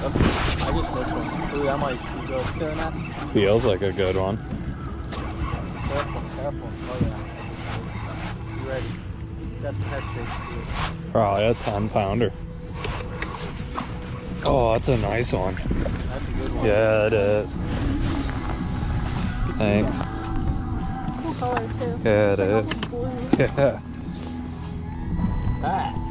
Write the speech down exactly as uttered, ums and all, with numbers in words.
That's, I just looked one. Ooh, that might be good. Feeling that? Feels like a good one. Careful, careful. Oh yeah. You ready? Got the head shake. Probably a ten pounder. Oh, that's a nice one. That's a good one. Yeah, it is. Thanks. Cool color too. Yeah, it It's like is. almost blue. Yeah. Ah.